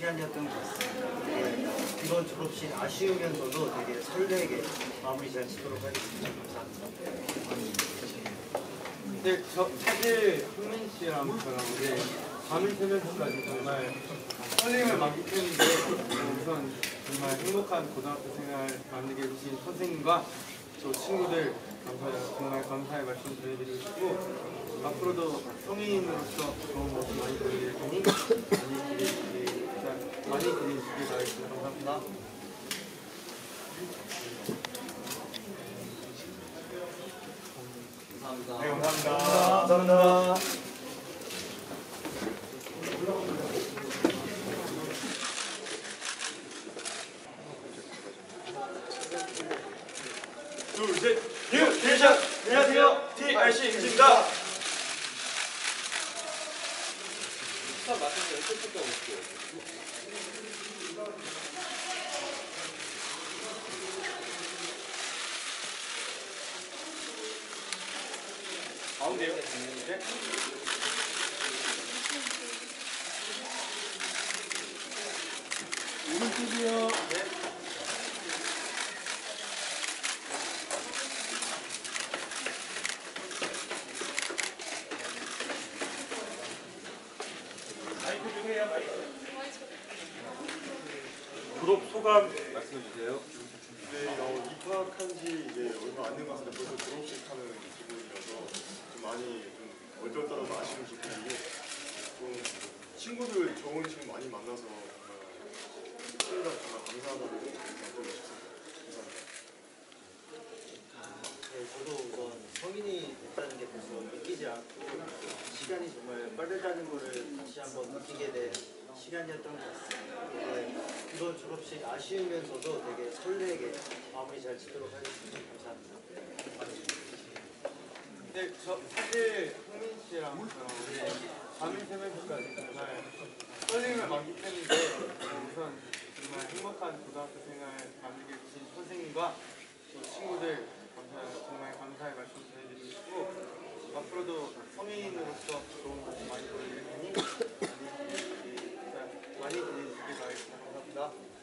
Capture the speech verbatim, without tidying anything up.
시간이었던 것 같습니다. 네, 이번 졸업식 아쉬우면서도 되게 설레게 마무리 잘 짓도록 하겠습니다. 감사합니다. 네, 저 사실 흥민 씨랑 저랑 이제 밤을 새면서까지 정말 설렘을 만끽했는데 우선 정말 행복한 고등학교 생활 만들게 해주신 선생님과 저 친구들 감사, 정말 감사의 말씀 드리고 싶고 앞으로도 성인으로서 좋은 모습 많이 보여드릴 테니 많이 기대해 많이 기대해 주시길 바라겠습니다. 감사합니다. 감사합니다. 네, 감사합니다. 감사합니다. 둘, 셋, 뉴 딜샷! 안녕하세요, 티알씨 임지입니다. 수업 마치면 연습 부터 올게요. 가운데요? 네. 오른쪽이요. 네. 졸업 소감 말씀해 주세요. 네, 어, 입학한 지 이제 얼마 안 된 것 같은데 벌써 졸업식 하는 기분이라서 좀 많이 좀 얼떨떨하고 아쉬운 기분이고 좀 친구들 좋은 친구 많이 만나서 정말 친구랑 정말 감사하다고 느끼고 싶습니다. 감사합니다. 네, 저도 우선 성인이 됐다는 게 벌써 믿기지 않고 시간이 정말 빠르다는 것을 다시 한번 느끼게 된 시간이었던 것 같습니다. 네, 이번 졸업식 아쉬우면서도 되게 설레게 마무리 잘 짓도록 하겠습니다. 감사합니다. 네, 저 사실 흥민 씨랑 저랑 이제 밤을 새면서까지 정말 설렘을 만끽했는데 우선 정말 행복한 고등학교 생활 만들게 해주신 선생님과 또 친구들 감사, 정말 감사의 말씀 드리고 싶고 앞으로도 성인으로서 좋은 모습 많이 보여드릴 테니 많이 기대해 주시길 바라겠습니다. 감사합니다.